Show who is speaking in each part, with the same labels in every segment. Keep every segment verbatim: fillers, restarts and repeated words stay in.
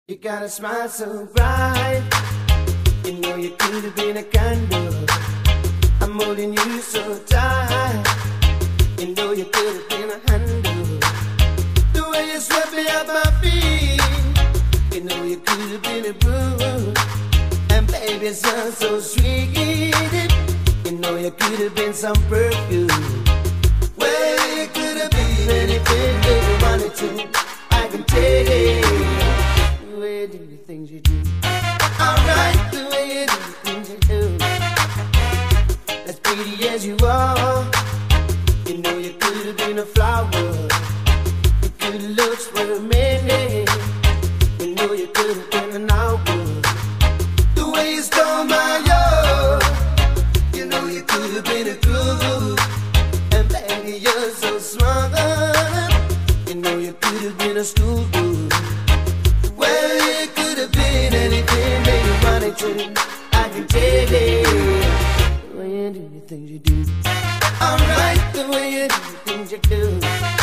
Speaker 1: You got a smile so bright, you know you could have been a candle. I'm holding you so tight, you know you could have been a handle. The way you swept me off my feet, you know you could have been a brew. And baby, it sounds so sweet, you know you could have been some perfume. Well, you could have been anything that you wanted to, I can tell you. The way you do the things you do, alright, the way you do the things you do. As pretty as you are, you know you could have been a flower. Your good looks were many, you know you could have been an hour. The way you stole my love, you know you could have been a groove. And baby, you're so smart, you know you could have been a school girl. Well, you could have been anything that you wanted to, I can tell you. The way you do the things you do, alright, the way you do the things you do.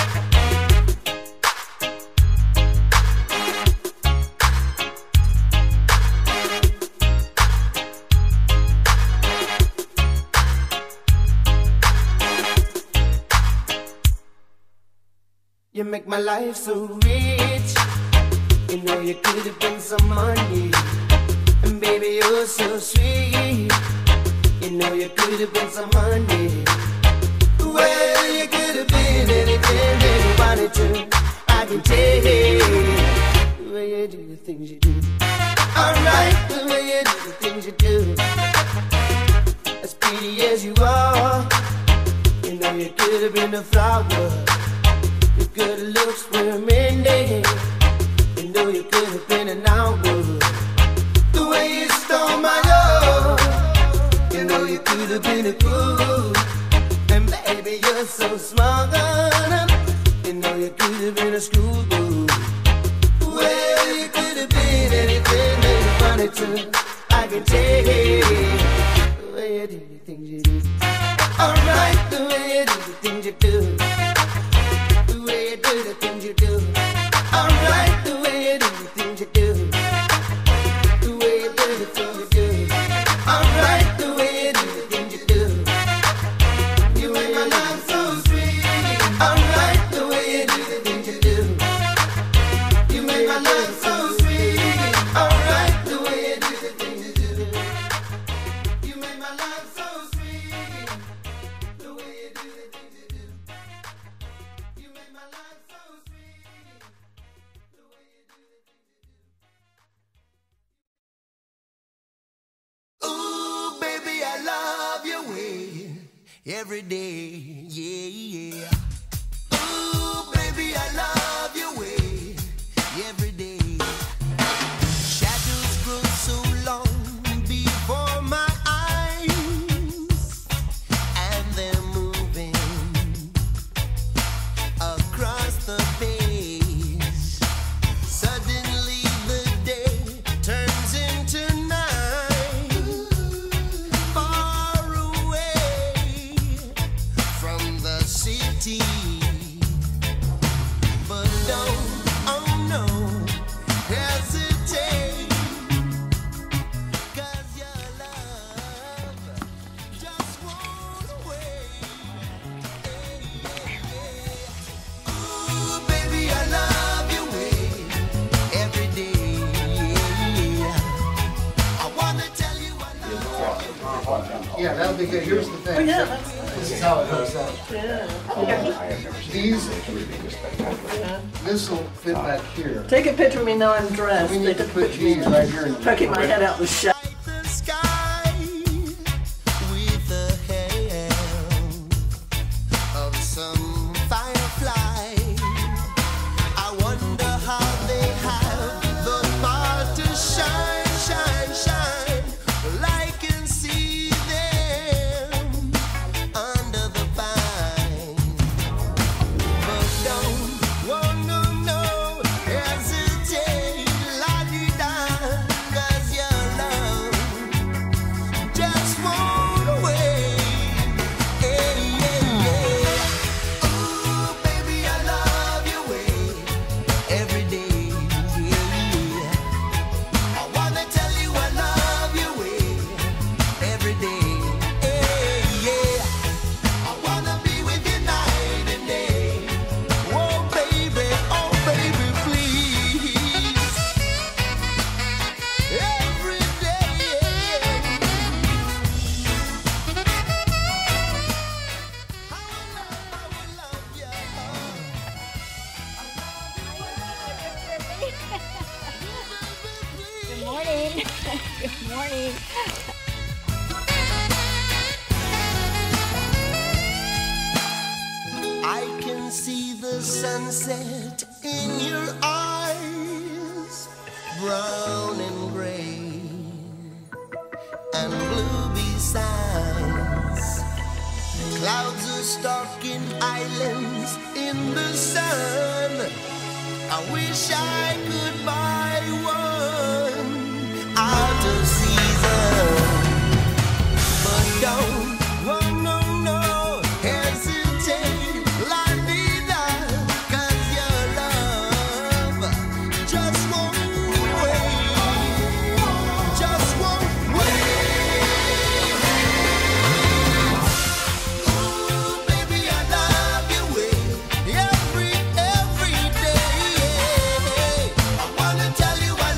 Speaker 1: You make my life so rich, you know you could have been some money. And baby, you're so sweet, you know you could have been some money. Well, you could have been anything that you wanted to, I can tell you. The way you do the things you do, alright, the way you do the things you do. As pretty as you are, you know you could have been a flower. Your good looks were many, you know you could have been an hour. The way you stole my love, you know you could have been a fool. And baby, you're so smart, you know you could have been a schoolgirl. Well, you could have been anything that you wanted to, I can tell you. The way you do the things you do, alright, the way you do the things you do. The way you do the things you do, alright, the way you do the things you do. The way you do the things you do, alright, the way you do the things you do. You make my life so sweet, alright, the way you do the things you do. You make my life so sweet, alright, the way you do the things you do. You make my life so sweet, the way you do the things you do. You make my life so sweet, the way you do the things you do. Ooh, baby, I love your way every day, yeah, yeah. Ooh, baby, I love your way every day. Shadows grow so long before my eyes, and they're moving across the page. Suddenly the day turns into night, far away from the city. But don't, oh no, hesitate, 'cause your love just won't wait. Hey, yeah, yeah. Ooh, baby, I love your way every day, yeah. I wanna tell you I love you.
Speaker 2: Yeah, that'll be good. Here's the thing.
Speaker 3: Oh, yeah, that's nice.
Speaker 2: This is how it hooks up.
Speaker 3: Yeah.
Speaker 2: These, this will fit back here.
Speaker 3: Take a picture of me now I'm dressed.
Speaker 2: We need to put these right here in the
Speaker 3: Poking my head out the shot.
Speaker 1: the sky with the help of some firefly. I wonder how they have the power to shine, shine, shine. Well, I can see them under the pine. But don't, whoa, no, no, hesitate, la-di-da, 'cause your love
Speaker 4: Good morning.
Speaker 1: I can see the sunset in your eyes, brown and gray and blue besides. Clouds are stalking islands in the sun. I wish I could buy one out of season, but don't, oh no, no, hesitate, la vida, 'cause your love just won't wait, just won't wait. Ooh, baby, I love your way, every, every day. I wanna tell you I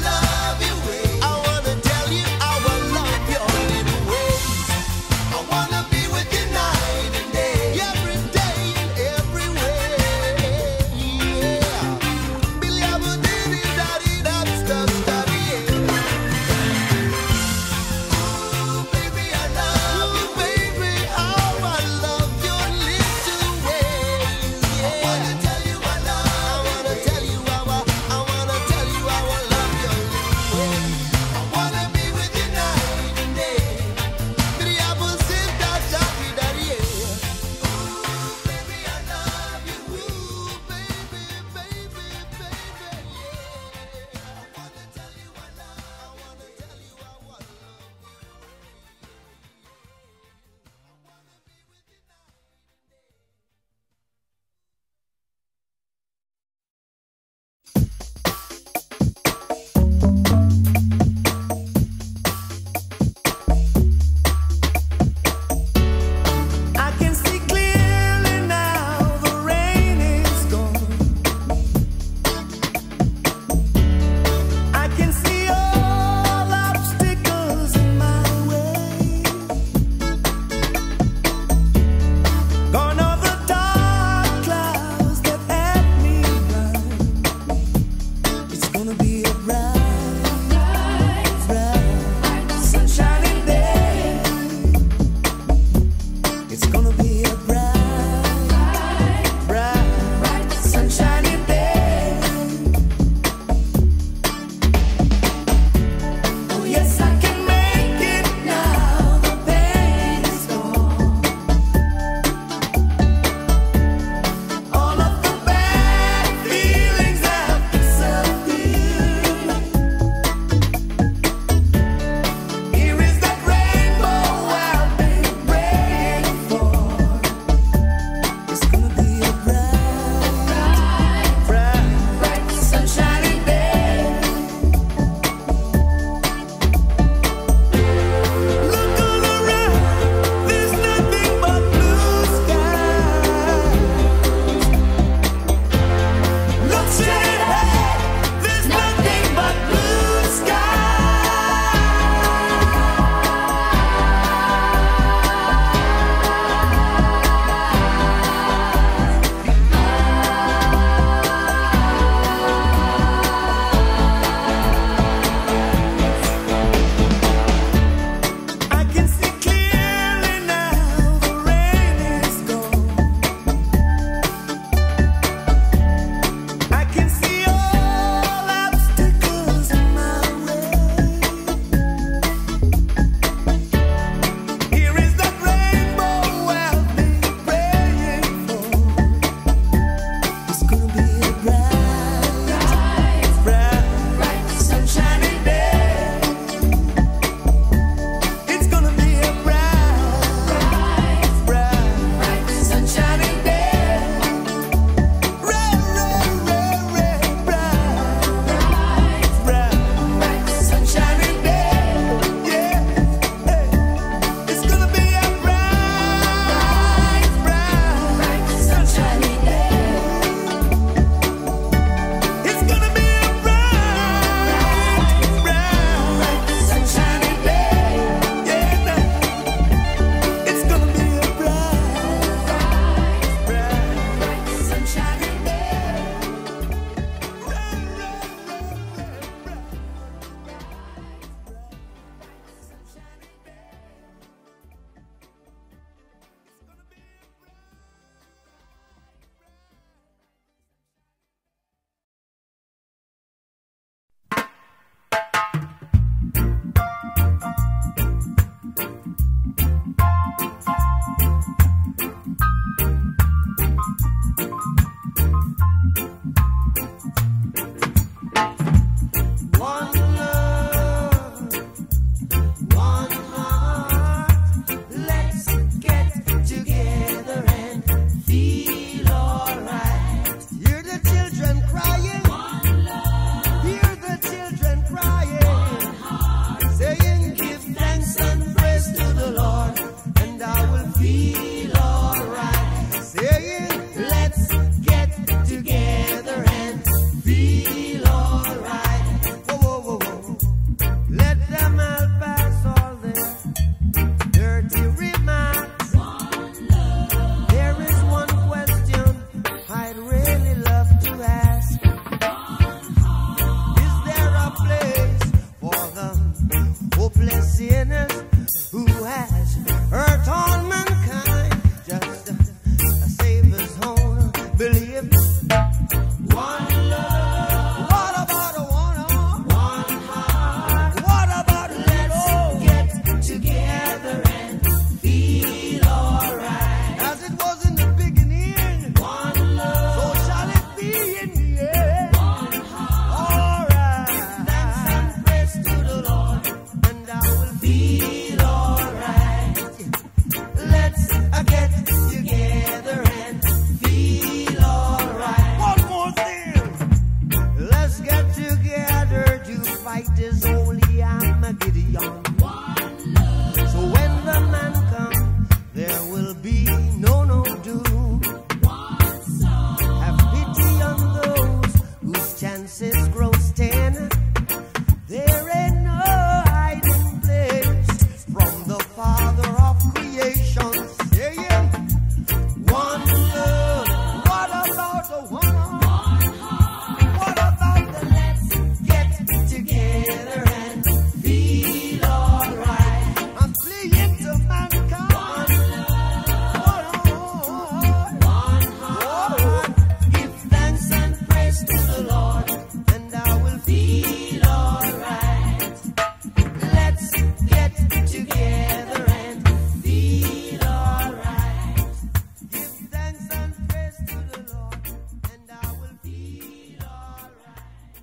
Speaker 1: hopeless sinners who has hurt all mankind. Just a, a Savior's own believe. One love. What about a one heart? One heart. What about let's get together and feel alright? As it was in the beginning. One love. So shall it be in the end. One heart. Alright. Give thanks and praise to the Lord, and I will feel alright. Let's uh, get together and feel alright. One more thing. Let's get together to fight this holy Armageddon. One love. So when the man comes, there will be no no doom. One song. Have pity on those whose chances grow ten. There ain't no hiding place from the Father of creation. Saying, one love. What about the one heart? What about the let's get together and feel alright? I'm pleading to mankind. One love. One heart. Give thanks and praise to the Lord, and I will feel alright. Let's get together and feel alright. Give thanks and praise to the Lord, and I will feel alright.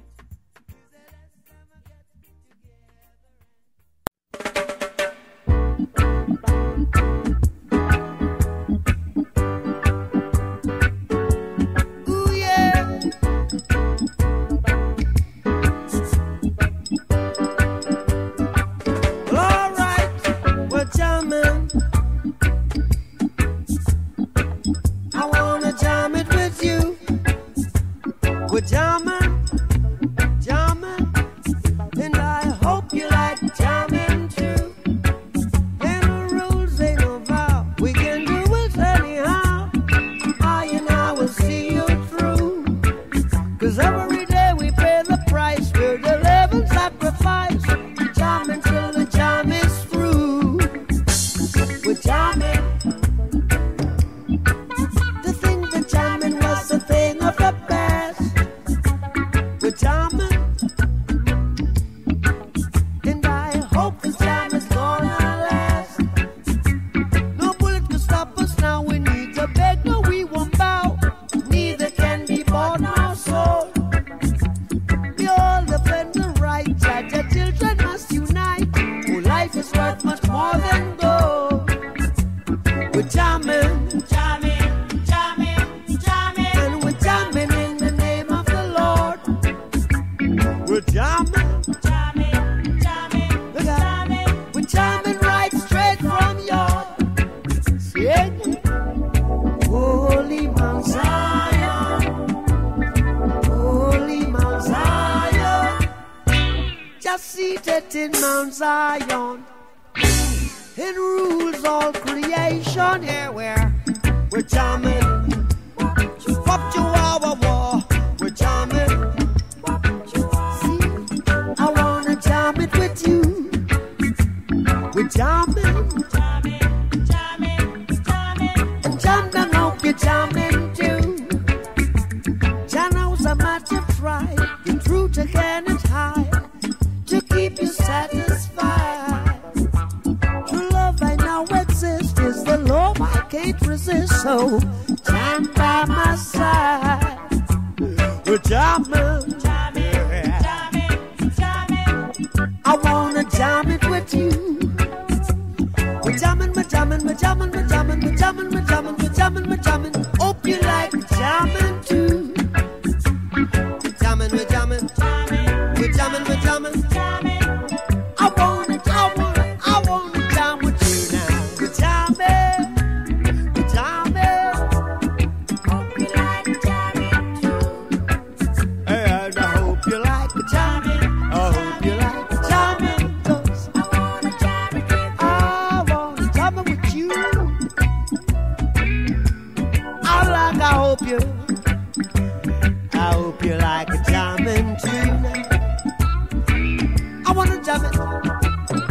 Speaker 1: Ooh, yeah. Well, all right, we're jamming. I wanna jam it with you. We're jamming, jamming, and I hope you like jamming too. Ain't no rules, ain't no vow. We can do it anyhow. I and I will see you through. Cause every day we pay the price. We're the living sacrifice. Jamming till the jam is through. We're jamming. To think that jamming was a thing of the past. We're jamming. And I hope this jam is gonna last. No bullet can stop us now. We need to beg, no, we won't bow. Neither can be bought nor sold. We all defend the right. Judge the children must unite. Oh, life is worth much more than gold. We're jamming, jamming, jamming, jamming, and we're jamming in the name of the Lord. We're jamming, jamming, jamming, jamming. We're jamming right straight from your singing. Holy Mount Zion, Holy Mount Zion, just seated in Mount Zion. It rules all creation. Here we're we're jamming. Pop Chihuahua war. We're jamming. See, I wanna jam it with you. We're jamming, jamming, jamming, jamming, and jam down, hope you're jamming too. Jano's a matter of try. The truth again is high to keep you satisfied. True love I know exists is the love I can't resist. So jam by my side. We're jamming, jamming, jamming, jamming. I wanna jam it with you. We're jamming, we're jamming, we're jamming, we're jamming, we're jamming, we're jamming, we're jamming, we're jamming. Hope you like jamming too. We're jamming, we're jamming, we're jamming, we're jamming. I wanna, I wanna, I wanna jam with you now. We're jamming, we're jamming. Hope you like jamming too. And I hope you like jamming. I hope you like jamming. 'Cause I wanna jam it with you. I wanna jam it with you. I like, I hope you, I hope you like jamming too now. I wanna jam it.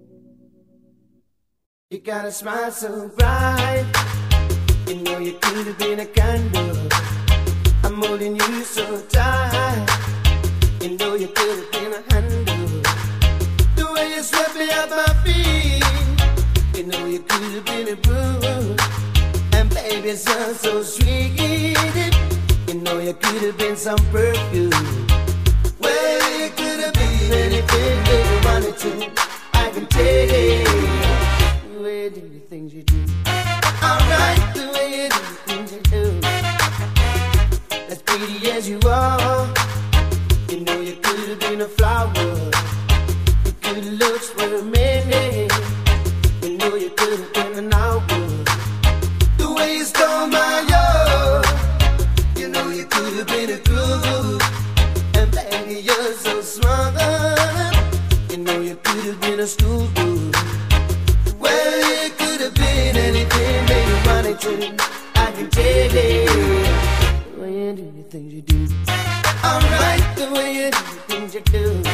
Speaker 1: You got a smile so bright, you know you could have been a candle. I'm holding you so tight, you know you could have been a handle. The way you swept me off my feet, you know you could have been a brew. And baby, it sounds so sweet, you know you could have been some perfume. Well, you could have been anything that you wanted to, I can take it. The way you do the things you do, alright, the way you do the things you do. As pretty as you are, you know you could have been a flower. Your good looks were a minute, you know you could have been an hour. The way you stole my love, you know you could have been a groove. And baby, you're so smart, you know you could have been a school boo. Well, you could have been anything that you wanted to, I can take it. The way you do the things you do, alright, the way you do the things you do.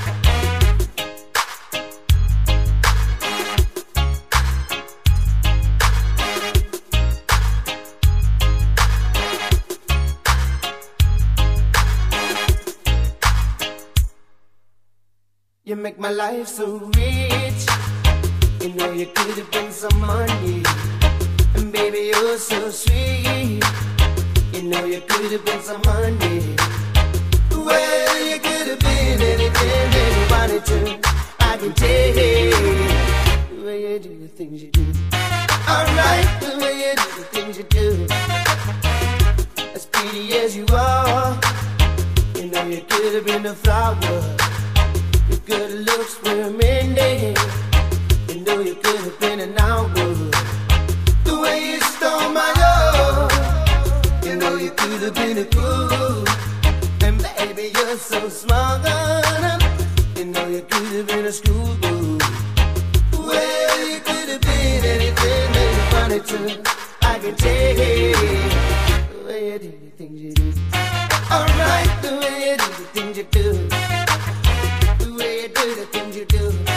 Speaker 1: You make my life so rich, you know you could have been some money. And baby, you're so sweet, you know you could have been some money. Well, you could have been anything that you wanted to, I can take it. The way you do the things you do, alright, the way you do the things you do. As pretty as you are, you know you could have been a flower. Your good looks were a minute, you know you could have been an hour. The way you stole my love, you know you could have been a fool. And baby, you're so smart, you know you could have been a schoolboy. Well, you could have been anything that you wanted to, I can take it. The way you do the things you do, alright, the way you do the things you do. The way you do the things you do.